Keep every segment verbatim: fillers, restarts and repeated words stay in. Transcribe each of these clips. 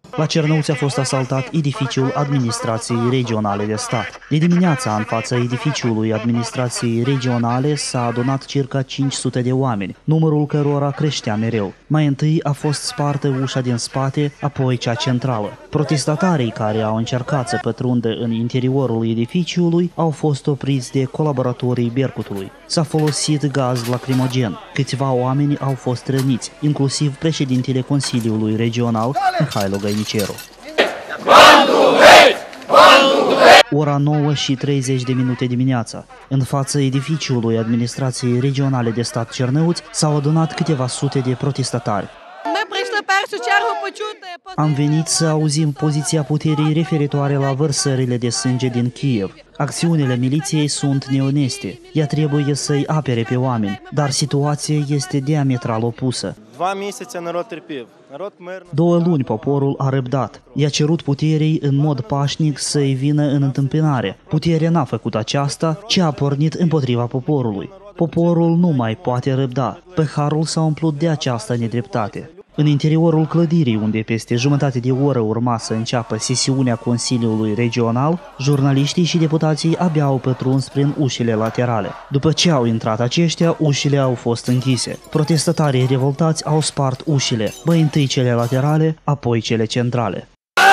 La Cernăuți a fost asaltat edificiul Administrației Regionale de Stat. De dimineața, în fața edificiului Administrației Regionale, s-a adunat circa cinci sute de oameni, numărul cărora creștea mereu. Mai întâi a fost spartă ușa din spate, apoi cea centrală. Protestatarii care au încercat să pătrundă în interiorul edificiului au fost opriți de colaboratorii Bercutului. S-a folosit gaz lacrimogen. Câțiva oameni au fost răniți, inclusiv președintele Consiliului Regional, Mihailo Gainiceru. Ora nouă și treizeci de minute dimineața. În fața edificiului Administrației Regionale de Stat Cernăuți s-au adunat câteva sute de protestatari. Am venit să auzim poziția puterii referitoare la vărsările de sânge din Kiev. Acțiunile miliției sunt neoneste. Ea trebuie să-i apere pe oameni, dar situația este diametral opusă. Două luni poporul a răbdat. I-a cerut puterii în mod pașnic să-i vină în întâmpinare. Puterea n-a făcut aceasta, ci a pornit împotriva poporului. Poporul nu mai poate răbda. Păharul s-a umplut de această nedreptate. În interiorul clădirii, unde peste jumătate de oră urma să înceapă sesiunea Consiliului Regional, jurnaliștii și deputații abia au pătruns prin ușile laterale. După ce au intrat aceștia, ușile au fost închise. Protestatarii revoltați au spart ușile, mai întâi cele laterale, apoi cele centrale.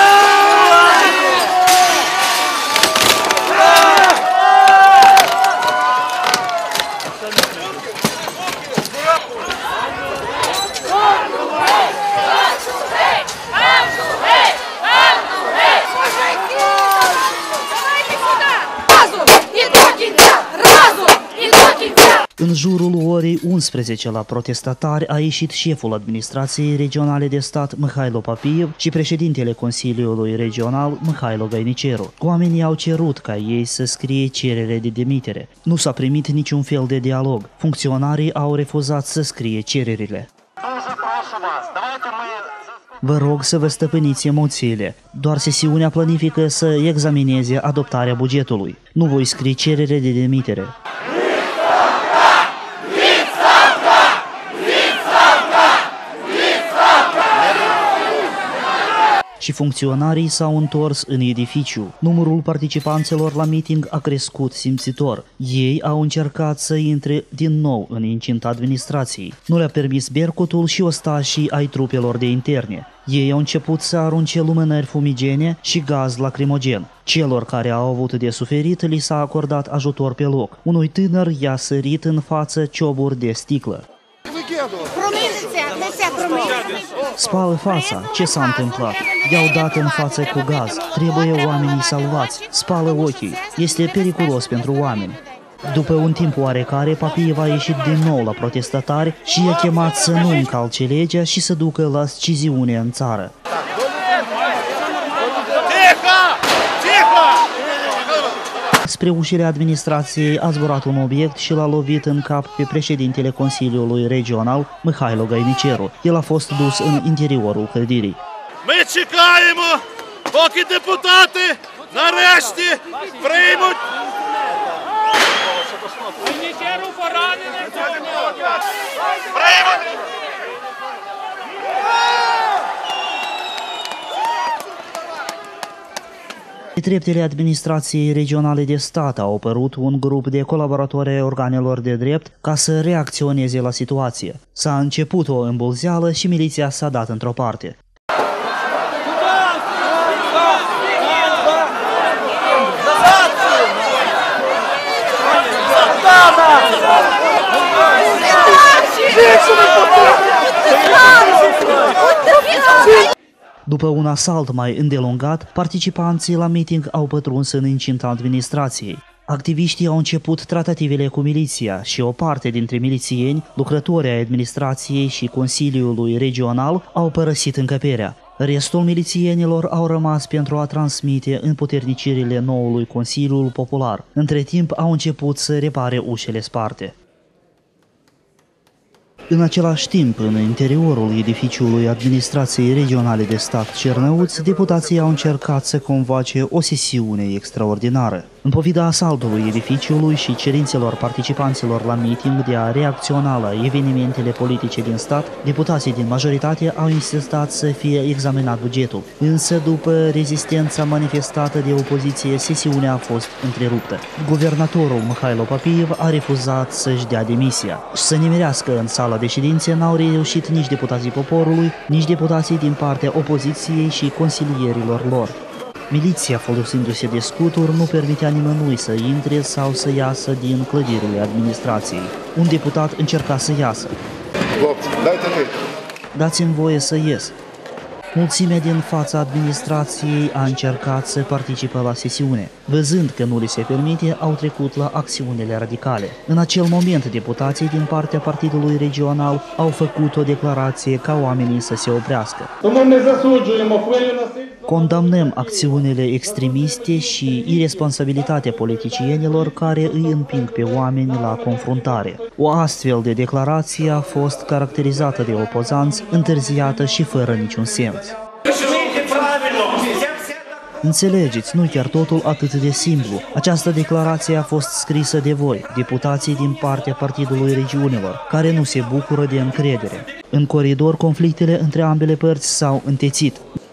În jurul orei unsprezece la protestatari a ieșit șeful Administrației Regionale de Stat, Mihailo Papiev, și președintele Consiliului Regional, Mihailo Gainiceru. Oamenii au cerut ca ei să scrie cerere de demitere. Nu s-a primit niciun fel de dialog. Funcționarii au refuzat să scrie cererile. Vă rog să vă stăpâniți emoțiile. Doar sesiunea planifică să examineze adoptarea bugetului. Nu voi scrie cerere de demitere. Și funcționarii s-au întors în edificiu. Numărul participanților la meeting a crescut simțitor. Ei au încercat să intre din nou în incinta administrației. Nu le-a permis Bercutul și ostașii ai trupelor de interne. Ei au început să arunce lumânări fumigene și gaz lacrimogen. Celor care au avut de suferit li s-a acordat ajutor pe loc. Unui tânăr i-a sărit în față cioburi de sticlă. Spală fața. Ce s-a întâmplat? I-au dat în față cu gaz. Trebuie oamenii salvați. Spală ochii. Este periculos pentru oameni. După un timp oarecare, Papiev a ieșit din nou la protestatari și i-a chemat să nu încalce legea și să ducă la sciziune în țară. Spre ușile administrației a zburat un obiect și l-a lovit în cap pe președintele Consiliului Regional, Mihailo Gainiceru. El a fost dus în interiorul clădirii. Ми чекаємо, поки депутати нарешті приймуть. Gainiceru поранений. Приймуть. Pe treptele Administrației Regionale de Stat a apărut un grup de colaboratori ai organelor de drept ca să reacționeze la situație. S-a început o îmbulzeală și miliția s-a dat într-o parte. După un asalt mai îndelungat, participanții la meeting au pătruns în incinta administrației. Activiștii au început tratativele cu miliția și o parte dintre milițieni, lucrători ai administrației și Consiliului Regional, au părăsit încăperea. Restul milițienilor au rămas pentru a transmite împuternicirile noului Consiliul Popular. Între timp au început să repare ușile sparte. În același timp, în interiorul edificiului Administrației Regionale de Stat Cernăuți, deputații au încercat să convoace o sesiune extraordinară. În pofida asaltului edificiului și cerințelor participanților la meeting de a reacționa la evenimentele politice din stat, deputații din majoritate au insistat să fie examinat bugetul. Însă, după rezistența manifestată de opoziție, sesiunea a fost întreruptă. Guvernatorul Mihailo Papiev a refuzat să-și dea demisia. Să nimerească în sala de ședințe n-au reușit nici deputații poporului, nici deputații din partea opoziției și consilierilor lor. Miliția, folosindu-se de scuturi, nu permitea nimănui să intre sau să iasă din clădirile administrației. Un deputat încerca să iasă. Dați-mi voie să ies. Mulțimea din fața administrației a încercat să participe la sesiune. Văzând că nu li se permite, au trecut la acțiunile radicale. În acel moment, deputații din partea partidului regional au făcut o declarație ca oamenii să se oprească. Condamnăm acțiunile extremiste și irresponsabilitatea politicienilor care îi împing pe oameni la confruntare. O astfel de declarație a fost caracterizată de opozanți, întârziată și fără niciun sens. Înțelegeți, nu chiar totul atât de simplu. Această declarație a fost scrisă de voi, deputații din partea Partidului Regiunilor, care nu se bucură de încredere. În coridor, conflictele între ambele părți s-au întețit.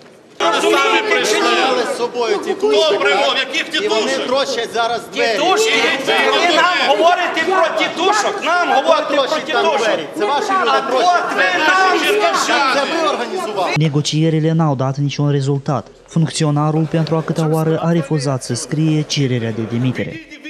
Добре, яких тітушок? І вони трощать зараз двері. Тітушки? Ви нам говорите про тітушок? Нам говорите про тітушок? Це ваші люди трощать двері. Це ви організували. Negocierile n-au dat niciun rezultat. Funcționarul pentru a câta oară a refuzat să scrie cererea de demitere.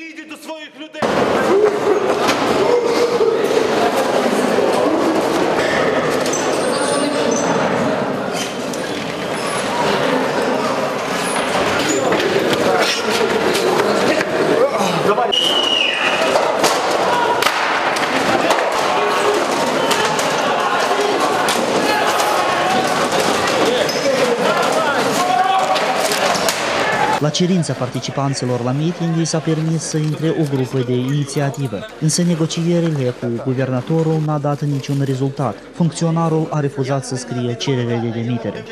La cerința participanților la meeting i s-a permis să intre o grupă de inițiativă, însă negocierile cu guvernatorul n-a dat niciun rezultat. Funcționarul a refuzat să scrie cerere de demitere.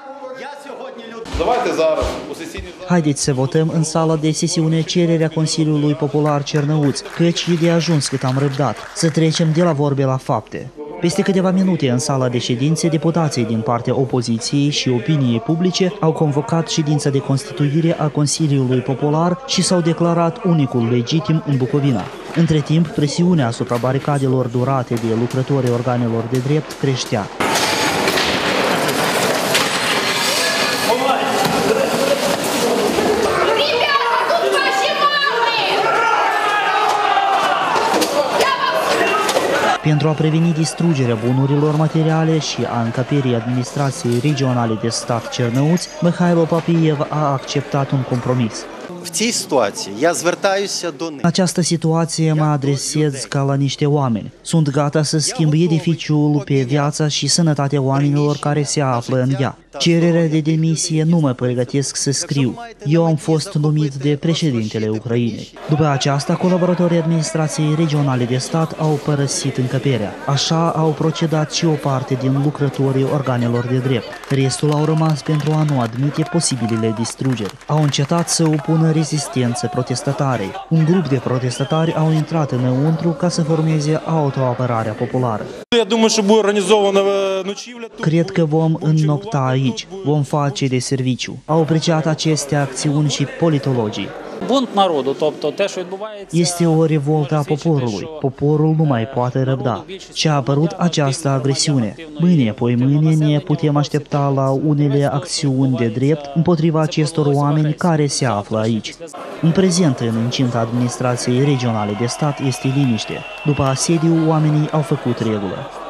Haideți să votăm în sala de sesiune cererea Consiliului Popular Cernăuți, căci e de ajuns cât am răbdat, să trecem de la vorbe la fapte. Peste câteva minute în sala de ședințe, deputații din partea opoziției și opiniei publice au convocat ședința de constituire a Consiliului Popular și s-au declarat unicul legitim în Bucovina. Între timp, presiunea asupra baricadelor durate de lucrătorii organelor de drept creștea. Pentru a preveni distrugerea bunurilor materiale și a încăperii administrației regionale de stat Cernăuți, Mihailo Papiev a acceptat un compromis. În această situație mă adresez ca la niște oameni. Sunt gata să schimb edificiul pe viața și sănătatea oamenilor care se află în ea. Cererea de demisie nu mă pregătesc să scriu. Eu am fost numit de președintele Ucrainei. După aceasta, colaboratorii administrației regionale de stat au părăsit încăperea. Așa au procedat și o parte din lucrătorii organelor de drept. Restul au rămas pentru a nu admite posibilele distrugeri. Au încetat să opună rezistență protestatare. Un grup de protestatari au intrat înăuntru ca să formeze autoapărarea populară. Cred că vom înnopta aici, vom face de serviciu. Au apreciat aceste acțiuni și politologii. Este o revoltă a poporului. Poporul nu mai poate răbda. Și a apărut această agresiune. Mâine, apoi mâine ne putem aștepta la unele acțiuni de drept împotriva acestor oameni care se află aici. În prezent, în incinta administrației regionale de stat, este liniște. După asediu, oamenii au făcut regulă.